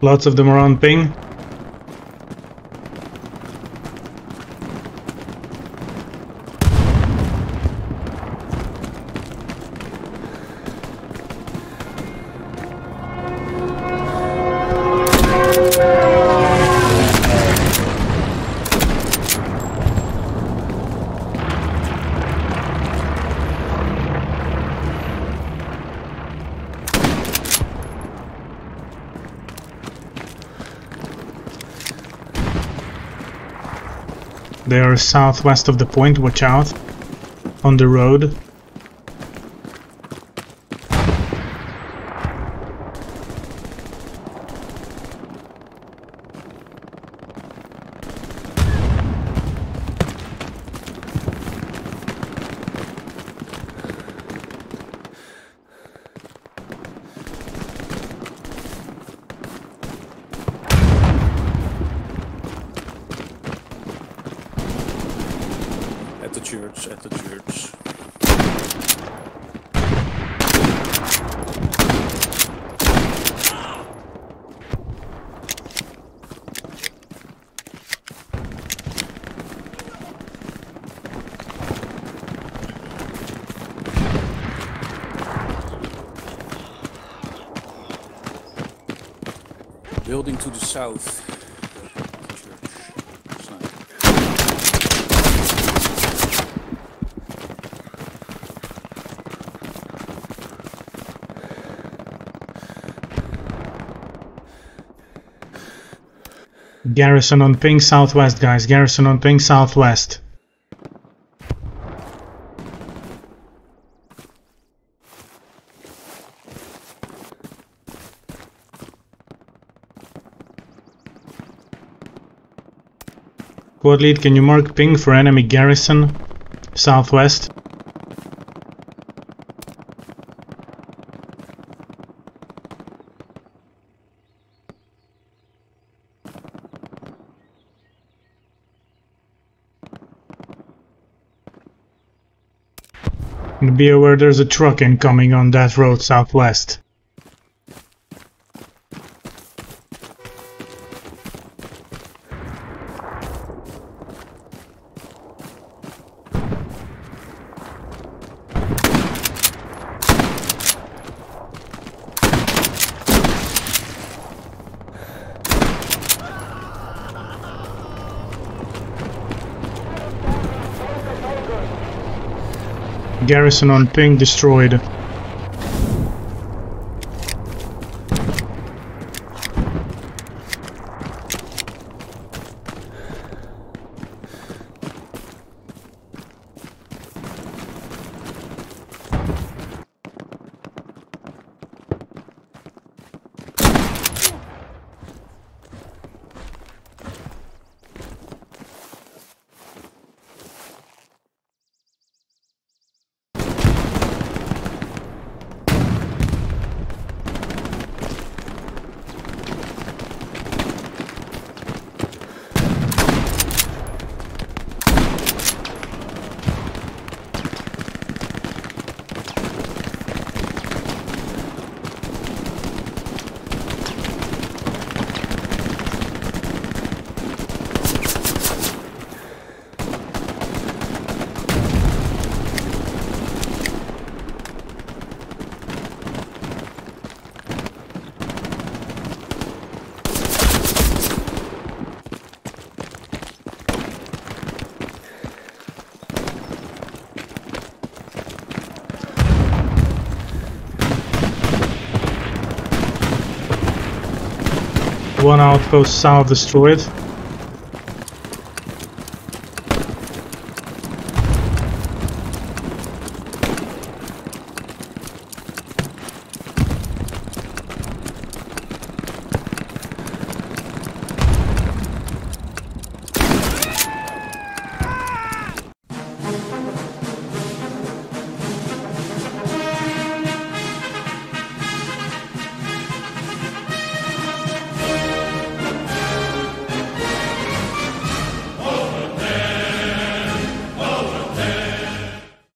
Lots of them are on ping. They are southwest of the point, watch out. On the road. At the church. Building to the south. Garrison on ping southwest, guys. Garrison on ping southwest. Squad lead, can you mark ping for enemy garrison southwest? And be aware there's a truck incoming on that road southwest. Garrison on ping destroyed. One outpost south destroyed.